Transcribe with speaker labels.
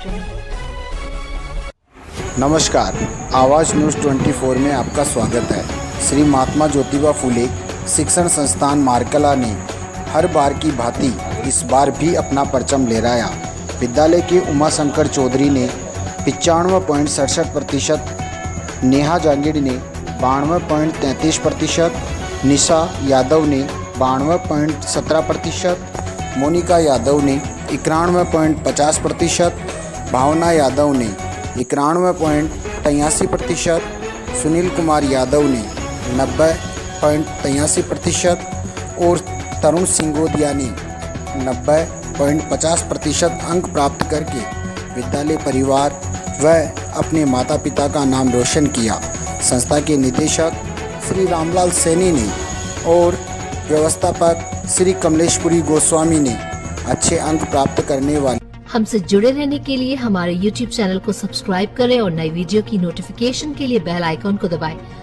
Speaker 1: नमस्कार, आवाज़ न्यूज़ 24 में आपका स्वागत है। श्री महात्मा ज्योतिबा फुले शिक्षण संस्थान मारकला ने हर बार की भांति इस बार भी अपना परचम लहराया। विद्यालय के उमाशंकर चौधरी ने 95.67%, नेहा जांगिड़ ने 92.33%, निशा यादव ने 92.17%, मोनिका यादव ने 91.50%, भावना यादव ने 91.83%, सुनील कुमार यादव ने 90.83% और तरुण सिंगोदिया ने 90.50% अंक प्राप्त करके विद्यालय परिवार व अपने माता पिता का नाम रोशन किया। संस्था के निदेशक श्री रामलाल सैनी ने और व्यवस्थापक श्री कमलेशपुरी गोस्वामी ने अच्छे अंक प्राप्त करने वाले।
Speaker 2: हमसे जुड़े रहने के लिए हमारे YouTube चैनल को सब्सक्राइब करें और नई वीडियो की नोटिफिकेशन के लिए बेल आइकॉन को दबाएं।